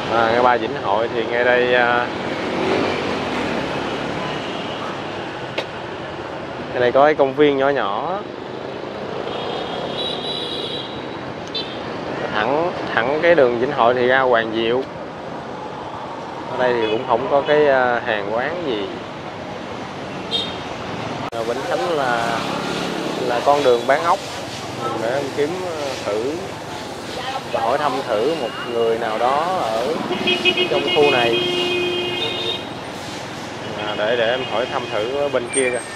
ngã ba Vĩnh Hội thì ngay đây ngay đây có cái công viên nhỏ nhỏ, thẳng cái đường Vĩnh Hội thì ra Hoàng Diệu. Ở đây thì cũng không có cái hàng quán gì. Vĩnh Khánh là con đường bán ốc, để em kiếm thử, hỏi thăm thử một người nào đó ở trong khu này, để em hỏi thăm thử bên kia kìa.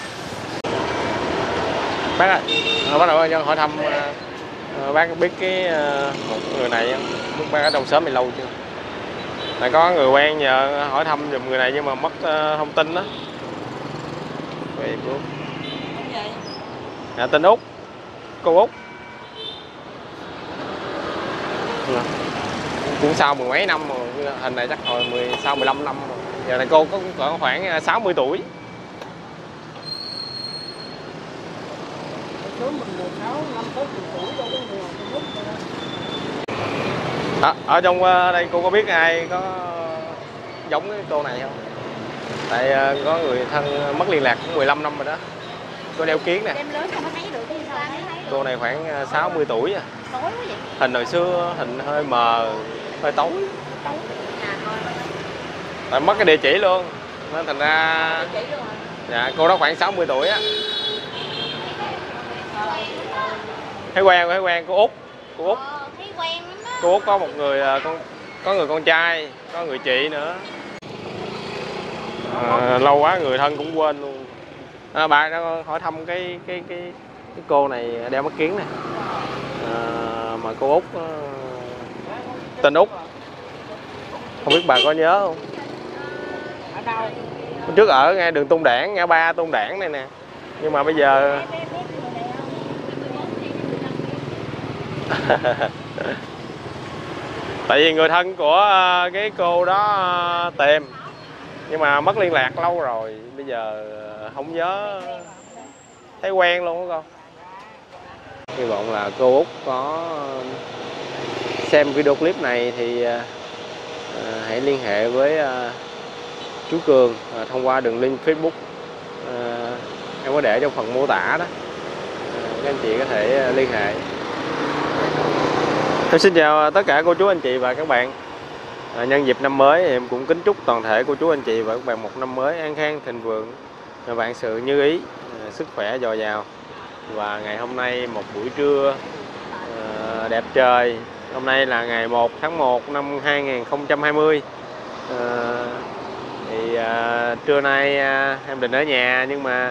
Bác ơi, bắt đầu cho hỏi thăm bác biết cái một người này không? Biết bác ở trong xóm này lâu chưa? Tại có người quen nhờ hỏi thăm giùm người này nhưng mà mất thông tin đó. Facebook. Tên Út, cô Út. Cũng sau mười mấy năm rồi, hình này chắc hồi sau 15 năm rồi. Giờ này cô có khoảng 60 tuổi. Ở trong đây cô có biết ai có giống cái cô này không? Tại có người thân mất liên lạc cũng 15 năm rồi đó. Cô đeo kiến nè. Cô này khoảng 60 tuổi à. Hình hồi xưa hình hơi mờ, hơi tối. Tại mất cái địa chỉ luôn nên thành ra dạ, cô đó khoảng 60 tuổi á. Thấy quen cô Út. Cô Út có một người có người con trai, có người chị nữa. Lâu quá người thân cũng quên luôn. Bà đã hỏi thăm cái cô này đeo mắt kiến này. Mà cô Út tên Út. Không biết bà có nhớ không? Hôm trước ở ngay đường Tôn Đản, ngã ba Tôn Đản này nè. Nhưng mà bây giờ tại vì người thân của cái cô đó tìm nhưng mà mất liên lạc lâu rồi, bây giờ không nhớ, thấy quen luôn đó con. Hy vọng là cô Út có xem video clip này thì hãy liên hệ với chú Cường thông qua đường link Facebook em có để trong phần mô tả đó. Các anh chị có thể liên hệ. Em xin chào tất cả cô chú anh chị và các bạn. Nhân dịp năm mới em cũng kính chúc toàn thể cô chú anh chị và các bạn một năm mới an khang thịnh vượng, vạn sự như ý, sức khỏe dồi dào. Và ngày hôm nay một buổi trưa đẹp trời. Hôm nay là ngày 1 tháng 1 năm 2020. Thì trưa nay em định ở nhà nhưng mà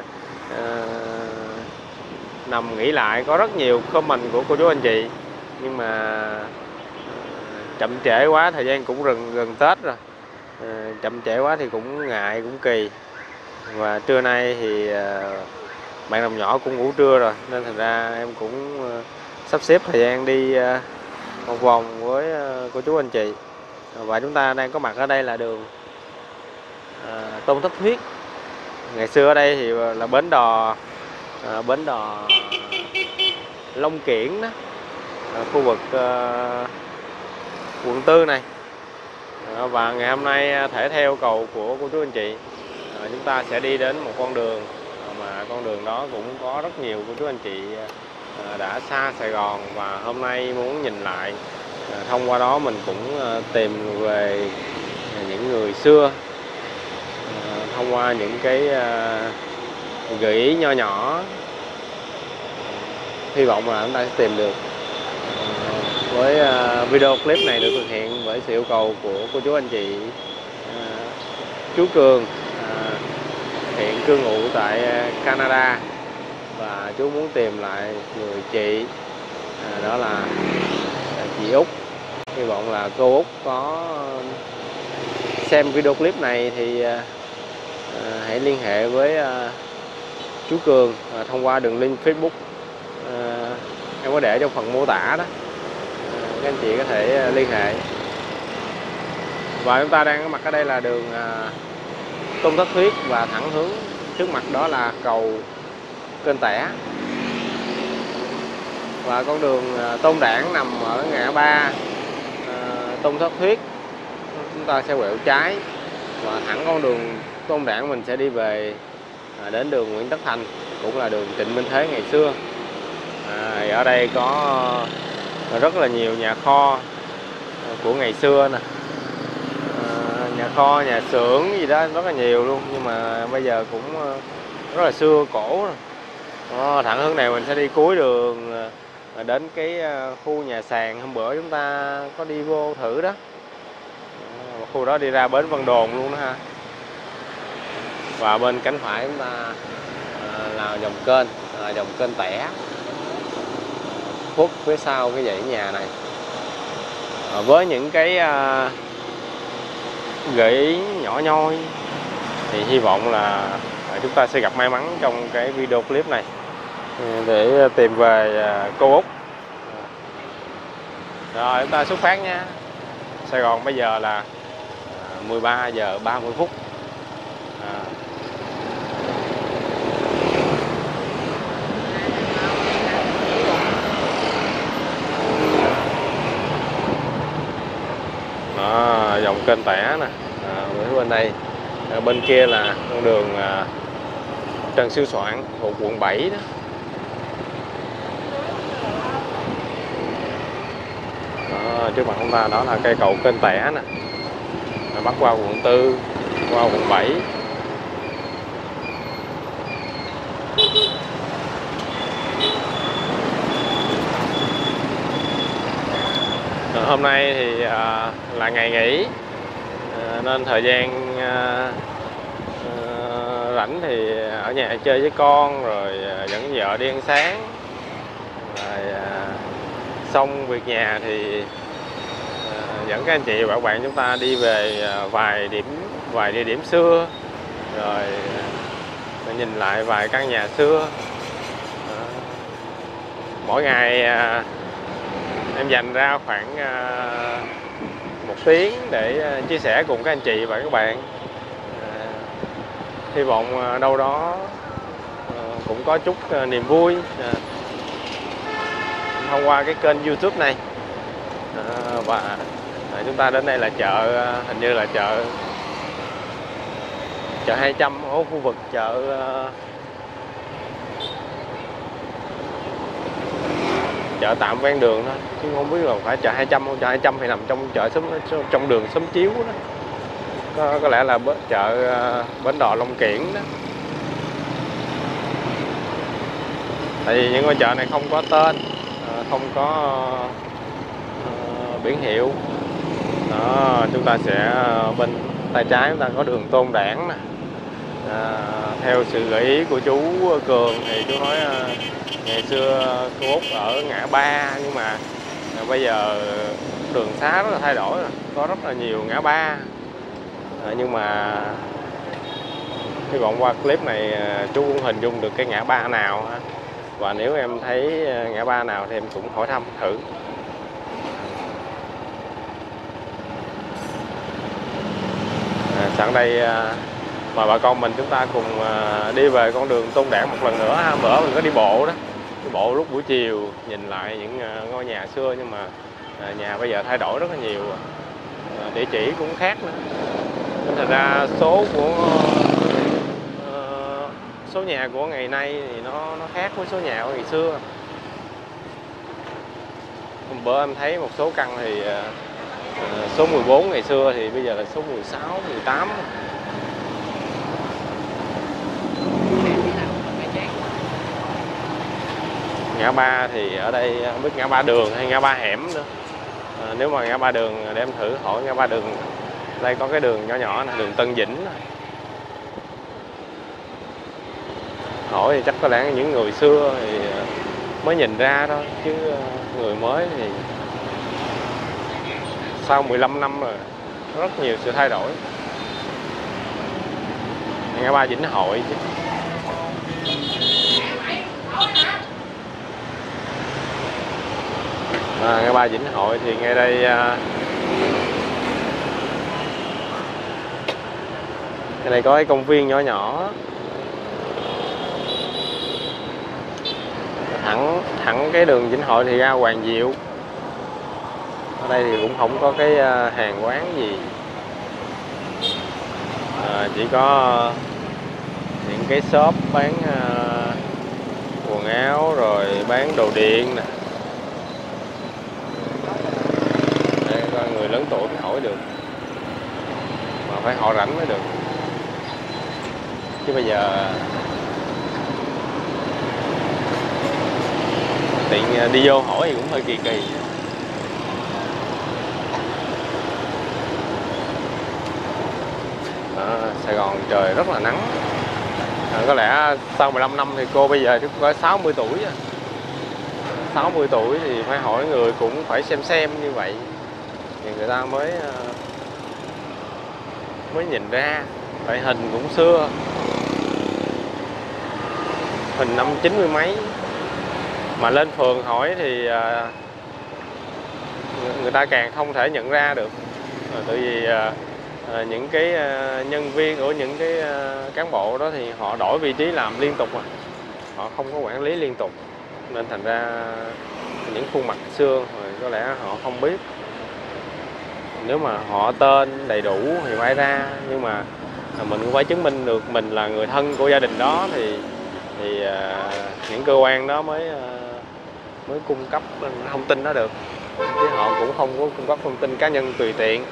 nằm nghĩ lại có rất nhiều comment của cô chú anh chị, nhưng mà chậm trễ quá, thời gian cũng gần Tết rồi, chậm trễ quá thì cũng ngại, cũng kỳ. Và trưa nay thì bạn đồng nhỏ cũng ngủ trưa rồi nên thành ra em cũng sắp xếp thời gian đi một vòng với cô chú anh chị. Và chúng ta đang có mặt ở đây là đường Tôn Thất Thuyết. Ngày xưa ở đây thì là bến đò Long Kiển đó, khu vực quận 4 này. Và ngày hôm nay thể theo cầu của cô chú anh chị, chúng ta sẽ đi đến một con đường mà con đường đó cũng có rất nhiều cô chú anh chị đã xa Sài Gòn, và hôm nay muốn nhìn lại, thông qua đó mình cũng tìm về những người xưa, thông qua những cái gợi ý nho nhỏ. Hy vọng là chúng ta sẽ tìm được. Với video clip này được thực hiện với sự yêu cầu của cô chú anh chị. Chú Cường hiện cư ngụ tại Canada và chú muốn tìm lại người chị, đó là chị Út. Hy vọng là cô Út có xem video clip này thì hãy liên hệ với chú Cường thông qua đường link Facebook em có để trong phần mô tả đó. Các anh chị có thể liên hệ. Và chúng ta đang có mặt ở đây là đường Tôn Thất Thuyết, và thẳng hướng trước mặt đó là cầu Kênh Tẻ. Và con đường Tôn Đản nằm ở ngã ba Tôn Thất Thuyết chúng ta sẽ quẹo trái và thẳng con đường Tôn Đản mình sẽ đi về đến đường Nguyễn Tất Thành, cũng là đường Trịnh Minh Thế ngày xưa. Ở đây có rất là nhiều nhà kho của ngày xưa nè, nhà kho, nhà xưởng gì đó rất là nhiều luôn, nhưng mà bây giờ cũng rất là xưa cổ. Thẳng hướng này mình sẽ đi cuối đường đến cái khu nhà sàn hôm bữa chúng ta có đi vô thử đó. Khu đó đi ra bến Vân Đồn luôn đó ha. Và bên cánh phải chúng ta là dòng kênh Tẻ khuất phía sau cái dãy nhà này. Với những cái gợi ý nhỏ nhoi thì hy vọng là chúng ta sẽ gặp may mắn trong cái video clip này để tìm về cô Út. Rồi chúng ta xuất phát nha. Sài Gòn bây giờ là 13 giờ 30 phút. Dòng kênh Tẻ nè, bên đây, bên kia là con đường Trần Siêu Soạn thuộc quận 7 đó. Trước mặt chúng ta đó là cây cầu kênh Tẻ nè, bắc qua quận 4, qua quận 7. Hôm nay thì là ngày nghỉ, nên thời gian rảnh thì ở nhà chơi với con, rồi dẫn vợ đi ăn sáng, rồi xong việc nhà thì dẫn các anh chị và các bạn chúng ta đi về vài địa điểm xưa, rồi nhìn lại vài căn nhà xưa. Mỗi ngày em dành ra khoảng 1 tiếng để chia sẻ cùng các anh chị và các bạn. Hy vọng đâu đó cũng có chút niềm vui thông qua cái kênh YouTube này. Và chúng ta đến đây là chợ, hình như là chợ 200 ở khu vực chợ tạm ven đường đó, chứ không biết là phải chợ 200 không. Chợ 200 thì nằm trong trong đường Xóm Chiếu đó. Có lẽ là chợ Bến Đò Long Kiển đó. Tại vì những ngôi chợ này không có tên, không có biển hiệu đó. Chúng ta sẽ bên tay trái chúng ta có đường Tôn Đản nè. Theo sự gợi ý của chú Cường thì chú nói ngày xưa cô Út ở ngã ba, nhưng mà bây giờ đường xá rất là thay đổi rồi, có rất là nhiều ngã ba. Nhưng mà hy vọng qua clip này chú cũng hình dung được cái ngã ba nào ha. Và nếu em thấy ngã ba nào thì em cũng hỏi thăm thử. Sẵn đây mời bà con chúng ta cùng đi về con đường Tôn Đản một lần nữa ha. Bữa mình có đi bộ đó, đi bộ lúc buổi chiều nhìn lại những ngôi nhà xưa, nhưng mà nhà bây giờ thay đổi rất là nhiều, địa chỉ cũng khác nữa. Nên thật ra số nhà của ngày nay thì nó khác với số nhà của ngày xưa. Hôm bữa em thấy một số căn thì số 14 ngày xưa thì bây giờ là số 16, 18. Ngã ba thì ở đây không biết ngã ba đường hay ngã ba hẻm nữa. Nếu mà ngã ba đường để em thử hỏi ngã ba đường. Đây có cái đường nhỏ nhỏ này, đường Tân Vĩnh. Hỏi thì chắc có lẽ những người xưa thì mới nhìn ra thôi, chứ người mới thì sau 15 năm rồi, rất nhiều sự thay đổi. Ngã ba Vĩnh Hội chứ. Ngã ba Vĩnh Hội thì ngay đây cái này có cái công viên nhỏ nhỏ, thẳng cái đường Vĩnh Hội thì ra Hoàng Diệu. Ở đây thì cũng không có cái hàng quán gì. Chỉ có những cái shop bán quần áo rồi bán đồ điện nè, để coi người lớn tuổi mới hỏi được, mà phải họ rảnh mới được, chứ bây giờ tiện đi vô hỏi thì cũng hơi kỳ kỳ. Sài Gòn trời rất là nắng. Có lẽ sau 15 năm thì cô bây giờ cũng có 60 tuổi. 60 tuổi thì phải hỏi người cũng phải xem như vậy thì người ta mới nhìn ra. Tại hình cũng xưa, hình năm 90 mấy, mà lên phường hỏi thì người ta càng không thể nhận ra được. Tại vì những cái nhân viên của những cái cán bộ đó thì họ đổi vị trí làm liên tục, họ không có quản lý liên tục, nên thành ra những khuôn mặt xưa rồi có lẽ họ không biết. Nếu mà họ tên đầy đủ thì phải ra, nhưng mà mình cũng phải chứng minh được mình là người thân của gia đình đó thì những cơ quan đó mới cung cấp thông tin đó được, chứ họ cũng không có cung cấp thông tin cá nhân tùy tiện.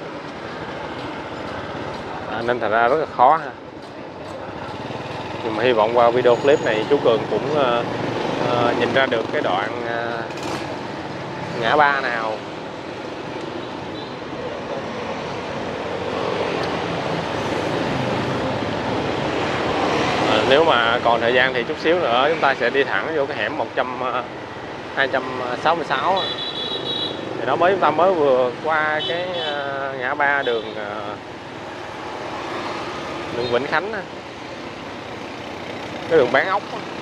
Nên thành ra rất là khó ha. Nhưng mà hy vọng qua video clip này chú Cường cũng nhìn ra được cái đoạn ngã ba nào nếu mà còn thời gian thì chút xíu nữa chúng ta sẽ đi thẳng vô cái hẻm 266 thì nó chúng ta mới vừa qua cái ngã ba đường Vĩnh Khánh, cái đường bán ốc.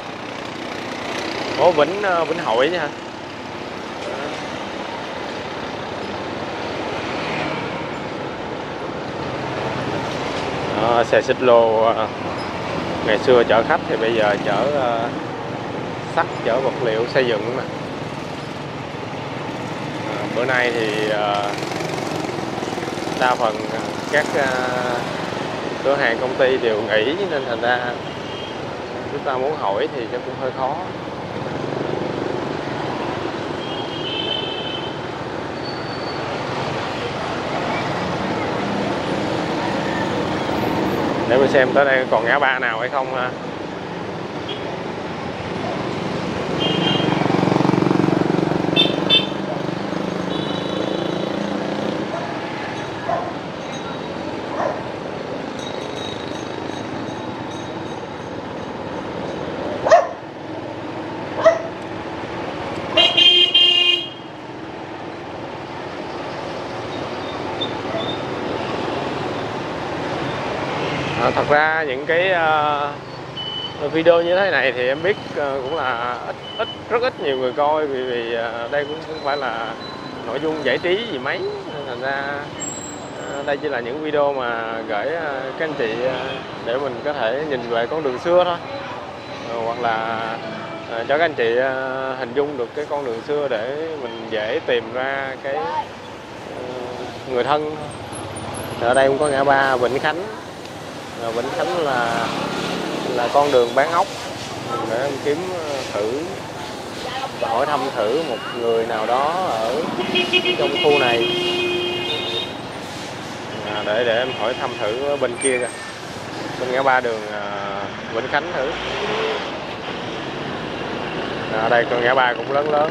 Ủa Vĩnh Hội chứ hả? Xe xích lô ngày xưa chở khách thì bây giờ chở sắt, chở vật liệu xây dựng nè. Bữa nay thì đa phần các cửa hàng công ty đều nghỉ, nên thành ra chúng ta muốn hỏi thì chắc cũng hơi khó. Để mình xem tới đây còn ngã ba nào hay không ha. Thật ra những cái video như thế này thì em biết cũng là rất ít nhiều người coi, vì đây cũng không phải là nội dung giải trí gì mấy, nên thành ra đây chỉ là những video mà gửi các anh chị để mình có thể nhìn về con đường xưa thôi, hoặc là cho các anh chị hình dung được cái con đường xưa để mình dễ tìm ra cái người thân. Ở đây cũng có ngã ba Vĩnh Khánh. Vĩnh Khánh là con đường bán ốc, để em kiếm thử hỏi thăm thử một người nào đó ở trong khu này, để em hỏi thăm thử ở bên kia kìa, bên ngã ba đường Vĩnh Khánh thử. Ở đây con ngã ba cũng lớn lớn.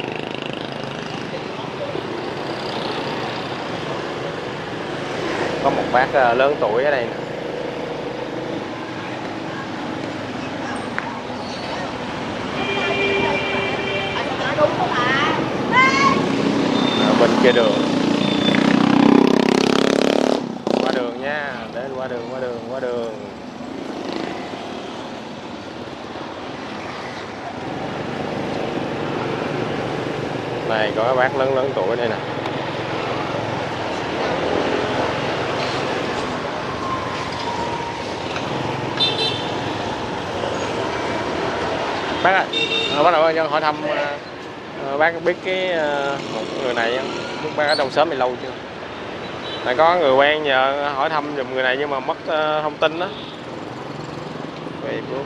Có một bác lớn tuổi ở đây nè. Bên kia đường, qua đường nha, để qua đường. Này có các bác lớn tuổi đây nè. Bác ơi, bắt đầu nhân hỏi thăm bác biết cái một người này không? Bác ở trong xóm này lâu chưa? Là có người quen nhờ hỏi thăm giùm người này nhưng mà mất thông tin đó. Facebook.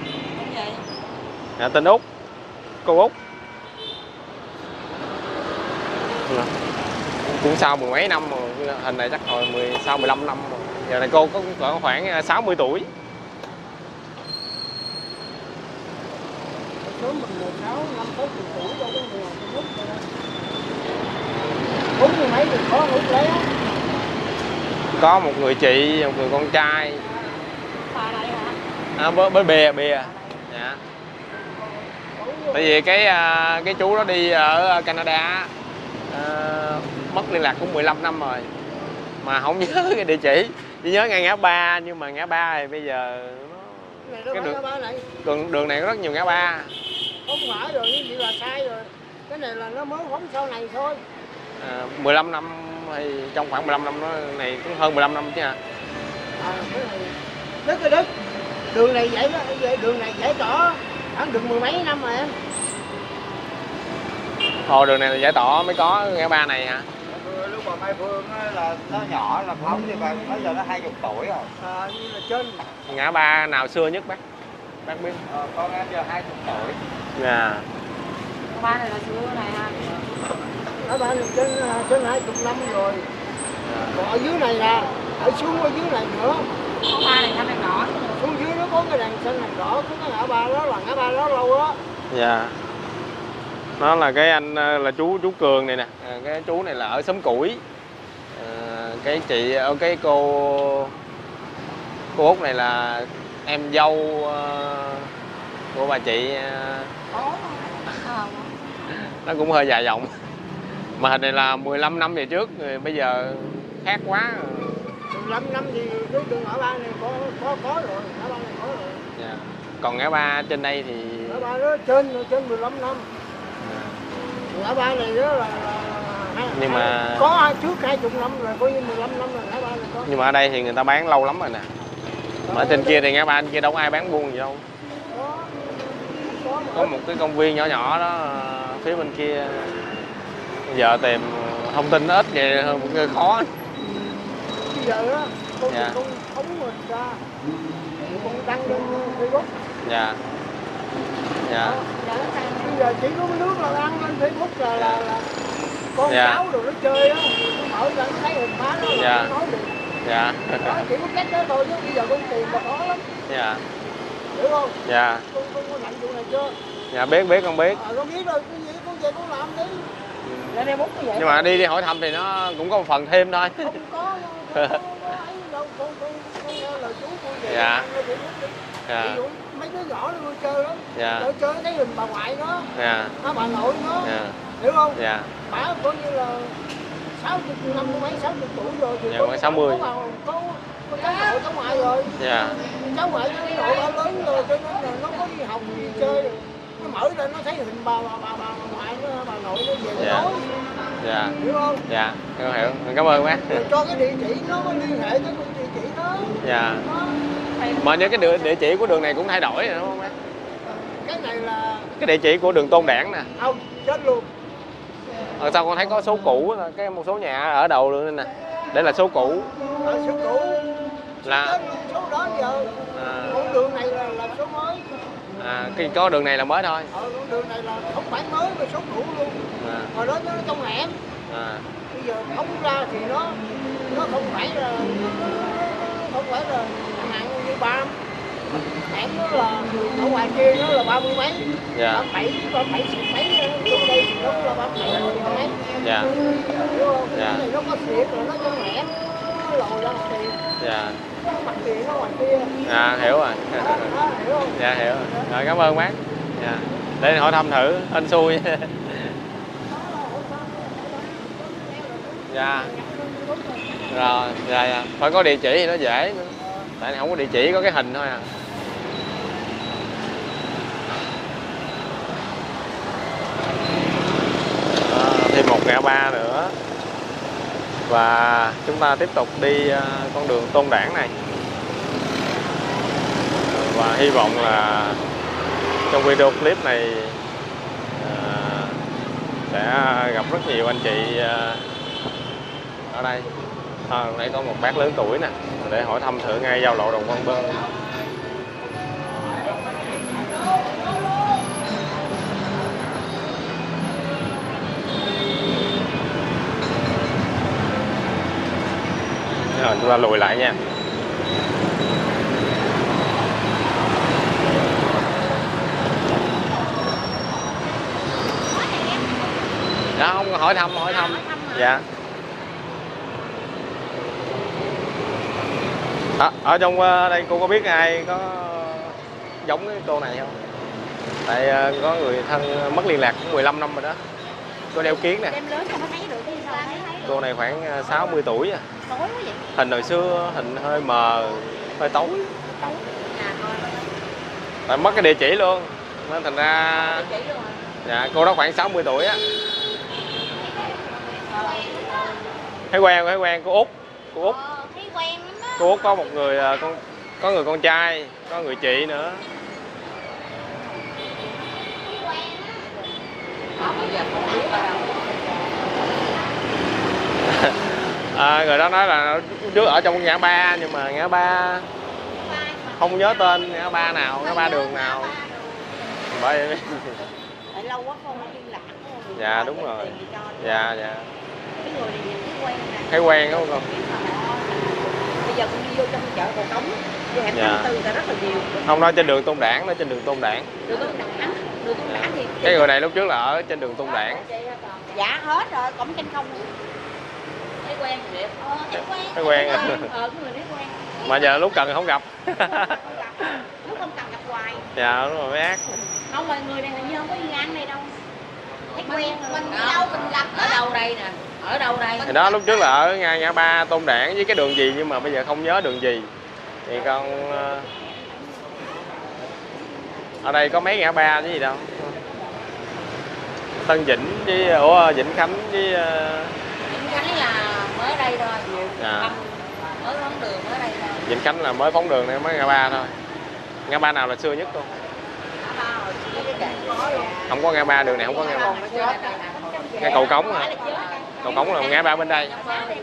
Dạ, tên Út, cô Út. Cũng sau mười mấy năm rồi, hình này chắc hồi sau 15 năm rồi. Giờ này cô có khoảng 60 tuổi. Có một người chị, một người con trai. Với bìa. Dạ. Tại vì cái chú đó đi ở Canada mất liên lạc cũng 15 năm rồi mà không nhớ cái địa chỉ, chỉ nhớ ngay ngã ba, nhưng mà ngã ba thì bây giờ cái đường này có rất nhiều ngã ba. Không phải rồi, như vậy là sai rồi. Cái này là nó mới phóng sau này thôi. 15 năm hay trong khoảng 15 năm, nó này cũng hơn 15 năm chứ hả? Cái đất đường này vậy, đường này giải tỏa khoảng được mười mấy năm rồi em. Ồ, đường này là giải tỏa mới có ngã ba này hả? Lúc mà Mai Phương là nó nhỏ là phóng thì bây giờ nó 20 tuổi rồi. Như là trên Ngã ba nào xưa nhất bác biết? Con em giờ 20 tuổi. Dạ. Ngã ba này là xưa này ha. ngã ba này trên 20 năm rồi. Còn ở dưới này là xuống ở dưới này nữa. Ngã ba này xanh đèn đỏ. Xuống dưới nó có cái đèn xanh đèn đỏ, có cái ngã ba đó là ngã ba đó lâu đó. Dạ. Nó là cái anh là chú Cường này nè. Cái chú này là ở xóm Củi. Cái chị ở cái cô Út này là em dâu của bà chị. Nó cũng hơi dài dòng. Mà hình này là 15 năm về trước, rồi bây giờ khác quá. 15 năm thì cái đường ngã ba này có rồi, ngã ba này có rồi. Dạ. Còn ngã ba trên đây thì ngã ba đó trên 15 năm. Ngã ba này đó là nhưng mà có trước 20 năm rồi, coi như 15 năm rồi ngã ba này có. Nhưng mà ở đây thì người ta bán lâu lắm rồi nè. Mà ở trên kia thì ngã ba kia đâu có ai bán buôn gì đâu. Có một cái công viên nhỏ nhỏ đó phía bên kia. Giờ tìm thông tin nó ít vậy hơn cũng khó. Bây giờ á, con phóng mình ra, con đăng lên Facebook. Dạ. Dạ. Bây giờ chỉ có nước là đăng lên Facebook là con cháu rồi nó chơi á, nó mở ra nó thấy hình má nó là nó nói được. Dạ. Đó, chỉ có cách đó thôi chứ bây giờ con tìm là khó lắm. Dạ. Hiểu không? Dạ. Con có làm vụ này chưa? Dạ biết con biết. Con biết rồi, cái gì con về con làm đi. Lên đây bút như vậy. Nhưng mà đi hỏi thăm thì nó cũng có một phần thêm thôi. Không có ấy đâu, con nghe lời chú con về. Dạ. Dạ. Mấy đứa nhỏ nó chơi lắm. Dạ. Nó chơi thấy hình bà ngoại nó. Dạ. Bà nội nó. Dạ. Hiểu không? Dạ. Bà coi như là 60 năm mấy 60 tuổi rồi thì dạ, có 60. Có cháu nội cháu ngoại rồi. Dạ. Cháu ngoại cháu nội đã lớn rồi cho nên là nó có đi học gì chơi. Nó mở ra nó thấy hình bà ngoại nó, bà nội nó về nó nói. Dạ. Hiểu không? Dạ, con hiểu. Cảm ơn bác. Rồi cho cái địa chỉ nó có liên hệ tới cái địa chỉ đó. Dạ. Mà như cái địa chỉ của đường này cũng thay đổi rồi đúng không bác? Cái này là Cái địa chỉ của đường Tôn Đản nè. không chết luôn. Sao con thấy có số cũ, cái một số nhà ở đầu luôn nè. Để là số cũ. Số cũ. Là số đó giờ. Con đường này là số mới. Có đường này là mới thôi. Con đường này là không phải mới mà số cũ luôn. Hồi đó nó trong hẻm. Bây giờ phóng ra thì nó không phải là nặng như ba. Hẻm nó là ở ngoài kia nó là 30 mấy. Dạ. 37 mấy trong đây thì nó là 37 mấy. Dạ. Hiểu không? Dạ. Cái này nó có thiệt rồi nó trong hẻm. Nó lồi ra mặt tiền. Dạ. Mặt tiền nó ngoài kia. Hiểu rồi. Hiểu không? Dạ hiểu rồi. Rồi cảm ơn bác. Dạ. Để hỏi thăm thử, hên xui. Dạ. Rồi, dạ. Phải có địa chỉ thì nó dễ nữa. Tại không có địa chỉ, có cái hình thôi à. Thêm một ngã ba nữa. Và chúng ta tiếp tục đi con đường Tôn Đản này. Và hy vọng là trong video clip này sẽ gặp rất nhiều anh chị ở đây. Đây có một bác lớn tuổi nè, để hỏi thăm thử ngay giao lộ Đồng Văn Bơn. Rồi, chúng ta lùi lại nha. Đó, không, hỏi thăm. Dạ. Ở trong đây cô có biết ai có giống cái cô này không? Tại có người thân mất liên lạc cũng 15 năm rồi đó. Cô đeo kiến nè. Cô này khoảng 60 tuổi à. Hình hồi xưa, hình hơi mờ, hơi tối. Tại mất cái địa chỉ luôn. Nên thành ra dạ, cô đó khoảng 60 tuổi á. Thấy quen cô Út. Cô Út có một người có người con trai, có người chị nữa. Người đó nói là trước ở trong ngã ba, nhưng mà ngã ba không nhớ tên ngã ba nào, ngã ba đường nào. Bởi lâu quá không liên lạc. Dạ đúng rồi. Dạ. Cái người này quen nè. Thấy quen đúng không? Bây giờ con đi vô trong chợ Cầu Cống, vô hẻm 54 là rất là nhiều. Không, nói trên đường Tôn Đản, nói trên đường Tôn Đản. Đường Tôn Đản thì cái người này lúc trước là ở trên đường Tôn Đản. Dạ hết rồi, cổng trên không. Thấy quen thiệt. Thấy quen. Cái người thấy quen. Mà giờ lúc cần không gặp. Lúc không cần gặp hoài. Dạ đúng rồi, mấy ác. Không, mọi người này hình như không có đi ăn đây đâu. Thấy quen mình đâu mình gặp ở đâu đây nè. Ở đâu đây? Thì đó, lúc trước là ở ngã ba Tôn Đản với cái đường gì, nhưng mà bây giờ không nhớ đường gì. Thì con ở đây có mấy ngã ba chứ gì đâu. Tân Vĩnh với Vĩnh Khánh với Vĩnh Khánh là mới đây thôi. À. Mới phóng đường mới đây thôi. Vĩnh Khánh là mới phóng đường này, mới ngã ba thôi. Ngã ba nào là xưa nhất luôn? Không có ngã ba, đường này không có ngã ba. Ngay Cầu Cống hả? Cầu Cống là ngã ba bên đây.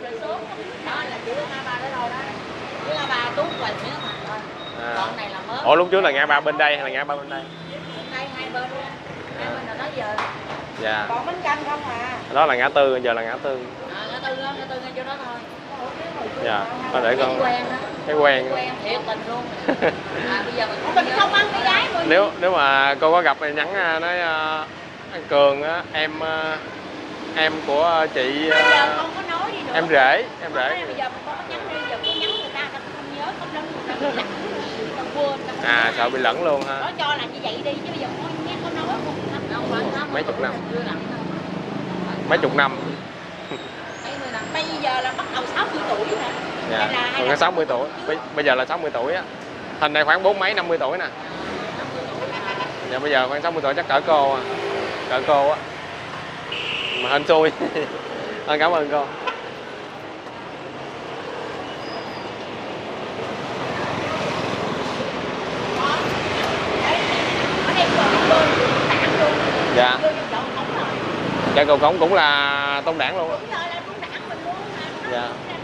Ủa lúc trước là ngã ba bên đây hay là ngã ba bên đây? Hai bên là nói giờ. Dạ. Còn bánh canh không à. Đó là ngã tư, giờ là ngã tư. Ngã tư ngay chỗ đó thôi. Dạ. Có để con thấy quen. Quen thiệt tình luôn. Bây giờ mình không ăn cái gái rồi. Nếu mà cô có gặp thì nhắn nói anh Cường á, em của chị bây giờ con có nói đi nữa. em rể. Bây giờ con có nhắn đi, giờ con nhắn người ta không nhớ, không lẫn con quên. Sợ bị lẫn luôn ha. Nói cho là như vậy đi, chứ bây giờ con nghe con nói không. Mấy chục năm. Mấy chục năm. Bây giờ là bắt đầu 60 tuổi nè. Dạ. Còn 60 tuổi. Bây giờ là 60 tuổi á. Hình này khoảng 40 mấy 50 tuổi nè. Dạ, bây giờ khoảng 60 tuổi chắc cỡ cô à. Cỡ cô á. Mà hên xui. Cảm ơn cô. Dạ. Chợ Cầu Cống cũng là Tôn Đản luôn. Dạ.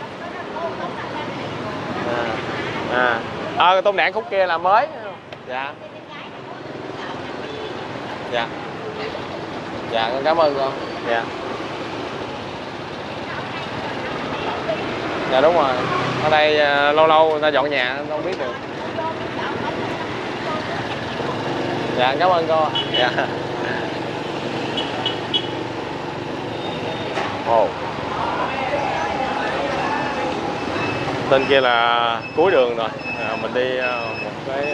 Tôn Đản khúc kia là mới. Dạ. Dạ. Dạ, con cảm ơn con. Dạ. Dạ đúng rồi. Ở đây lâu lâu người ta dọn nhà không biết được. Dạ, cảm ơn cô. Dạ. Ồ. Tên kia là cuối đường rồi. Mình đi một cái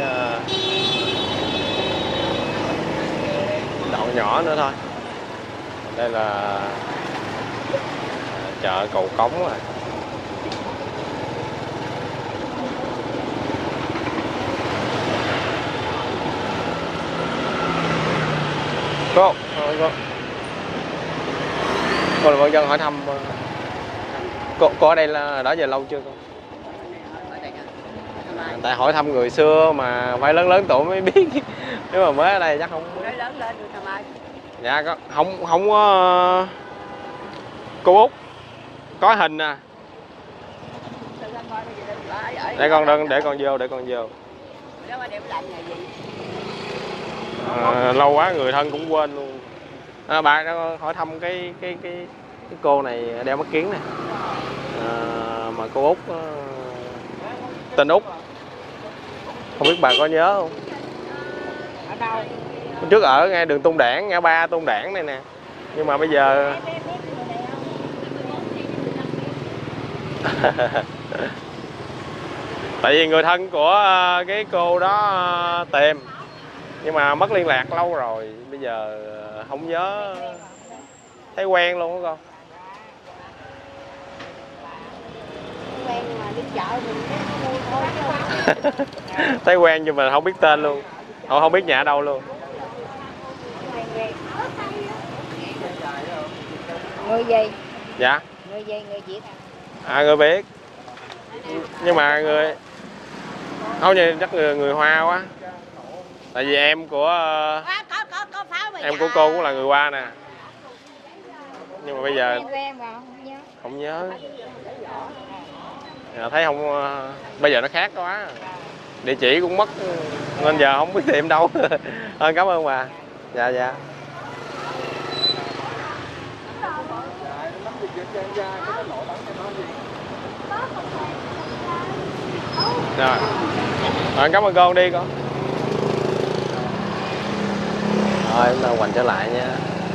đoạn nhỏ nữa thôi. Đây là chợ Cầu Cống rồi. Cô là con dân hỏi thăm cô ở đây là đã giờ lâu chưa con? Tại hỏi thăm người xưa mà phải lớn tuổi mới biết. Nếu mà mới ở đây chắc không. Nói lớn lên được thầm ơi. Dạ không có cô Út có hình nè. Để con đơn, để con vô, để con vô. Đó mà đem làm ngày gì? Lâu quá người thân cũng quên luôn. Bà hỏi thăm cái cô này đeo mắt kiếng nè. Mà cô Út tên Út. Không biết bà có nhớ không? Ở đâu? Trước ở ngay đường Tôn Đản, ngã ba Tôn Đản này nè. Nhưng mà bây giờ tại vì người thân của cái cô đó tìm nhưng mà mất liên lạc lâu rồi, bây giờ không nhớ, thấy quen luôn đó con. Quen mà đi chợ mình mua thôi chứ. Thấy quen nhưng mà không biết tên luôn, không biết nhà ở đâu luôn. Người gì? Dạ. Người gì? Người Việt Người biết. Nhưng mà người không, như chắc người Hoa quá. Tại vì em của có pháo em của cô cũng là người Hoa nè. Nhưng mà bây giờ không nhớ. Thấy không, bây giờ nó khác quá. Địa chỉ cũng mất nên giờ không biết tìm đâu. Cảm ơn bà. Dạ dạ. Rồi, cảm ơn con, đi con. Rồi chúng ta quành trở lại nha.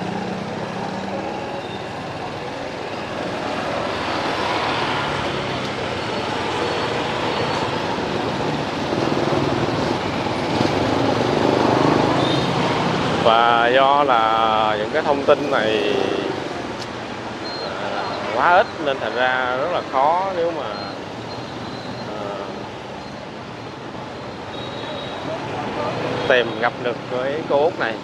Và do là những cái thông tin này quá ít nên thành ra rất là khó nếu mà tìm gặp được cái cô Út này.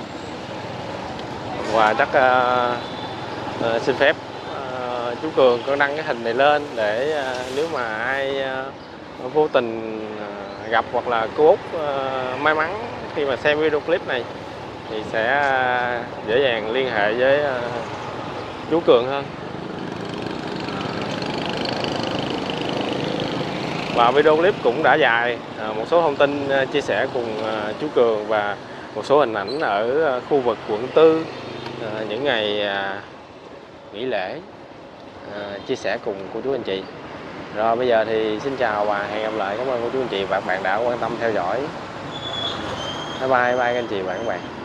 Và chắc xin phép chú Cường có đăng cái hình này lên để nếu mà ai vô tình gặp hoặc là cô Út may mắn khi mà xem video clip này thì sẽ dễ dàng liên hệ với chú Cường hơn. Và video clip cũng đã dài, một số thông tin chia sẻ cùng chú Cường và một số hình ảnh ở khu vực quận 4 những ngày nghỉ lễ, chia sẻ cùng cô chú anh chị. Rồi bây giờ thì xin chào và hẹn gặp lại. Cảm ơn cô chú anh chị và các bạn đã quan tâm theo dõi. Bye bye, bye các anh chị và các bạn.